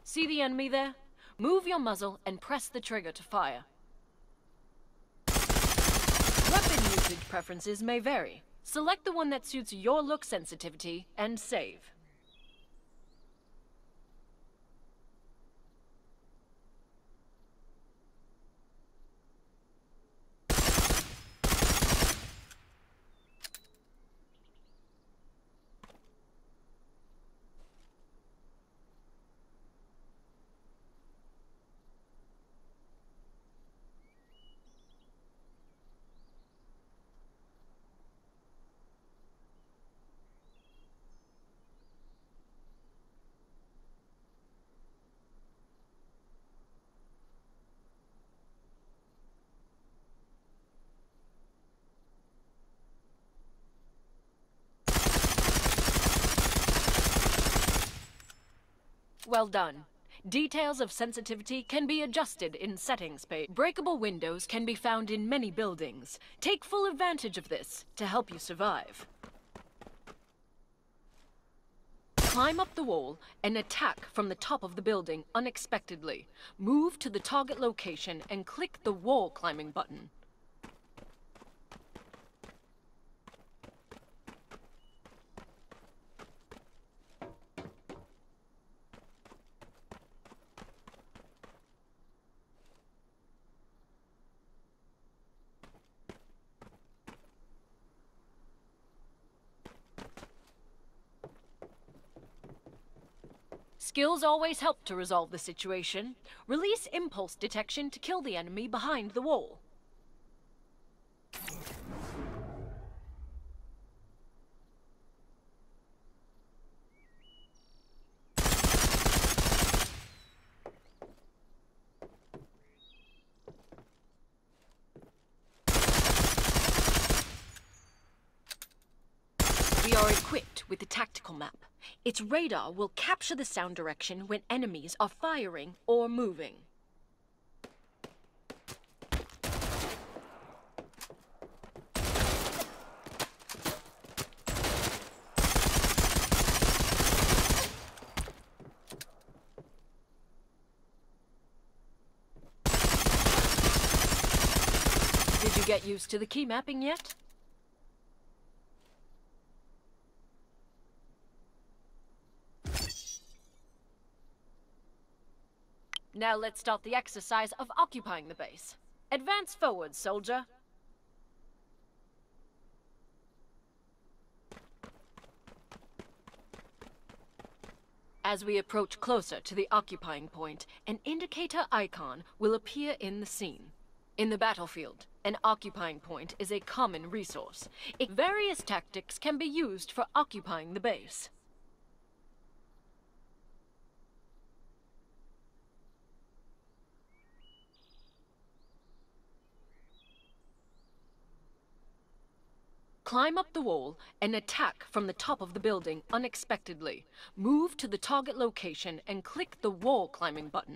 See the enemy there? Move your muzzle and press the trigger to fire. Weapon usage preferences may vary. Select the one that suits your look sensitivity and save. Well done. Details of sensitivity can be adjusted in Settings page. Breakable windows can be found in many buildings. Take full advantage of this to help you survive. Climb up the wall and attack from the top of the building unexpectedly. Move to the target location and click the wall climbing button. Skills always help to resolve the situation. Release impulse detection to kill the enemy behind the wall. We are equipped with the tactical map. Its radar will capture the sound direction when enemies are firing or moving. Did you get used to the key mapping yet? Now let's start the exercise of occupying the base. Advance forward, soldier. As we approach closer to the occupying point, an indicator icon will appear in the scene. In the battlefield, an occupying point is a common resource. Various tactics can be used for occupying the base. Climb up the wall and attack from the top of the building unexpectedly. Move to the target location and click the wall climbing button.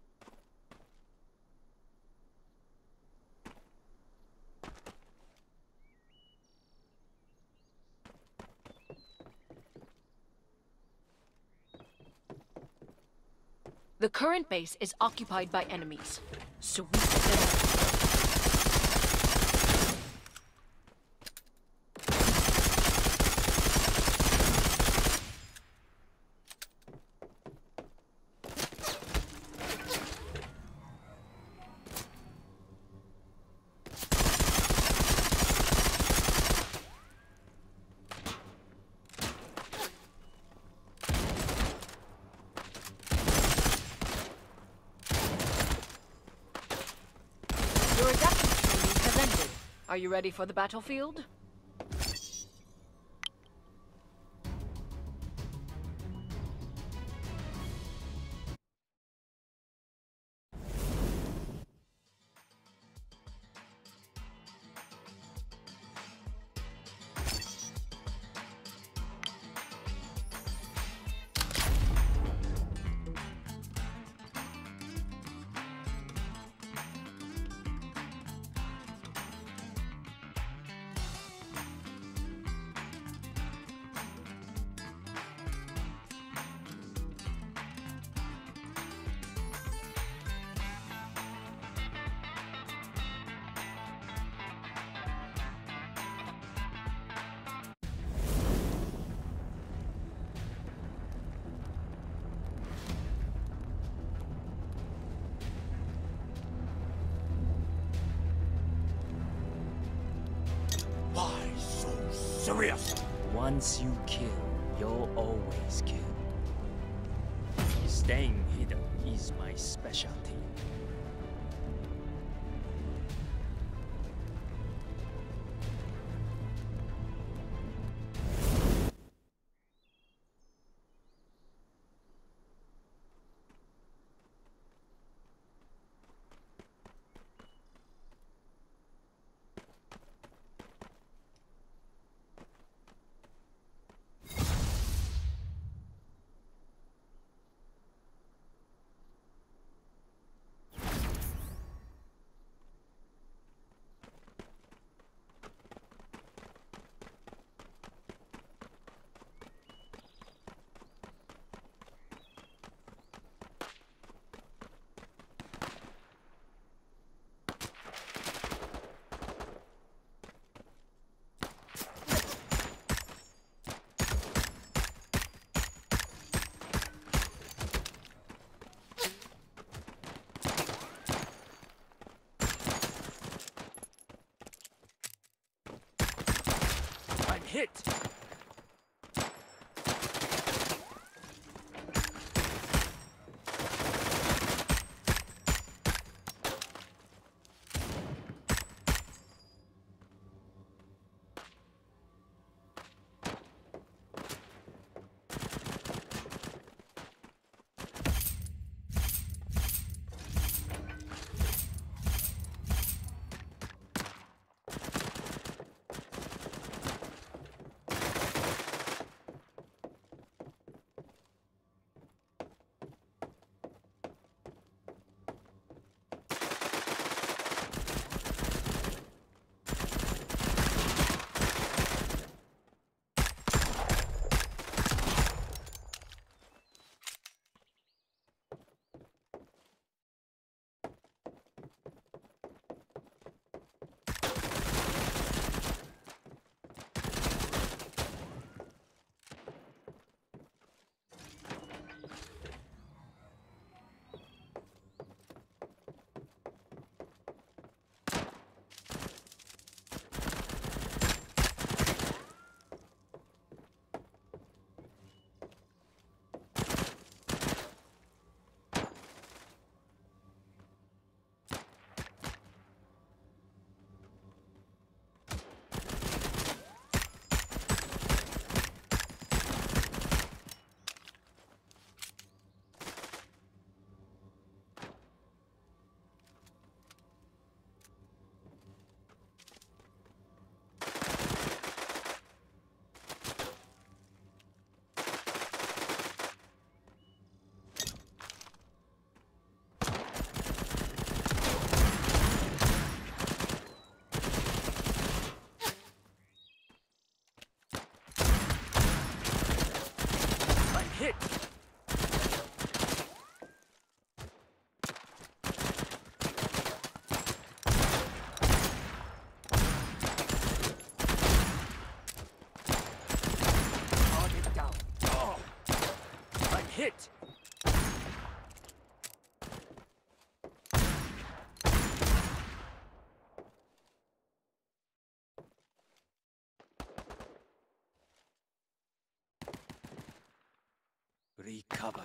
The current base is occupied by enemies. Sweep them out. Your adaptive training has ended. Are you ready for the battlefield? serious? Once you kill, you'll always kill. Staying hidden is my specialty. Hit! Hit! Target down. Oh. I'm hit! Recovered.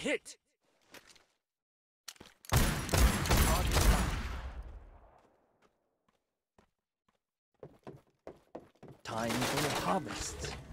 hit! Time for harvest.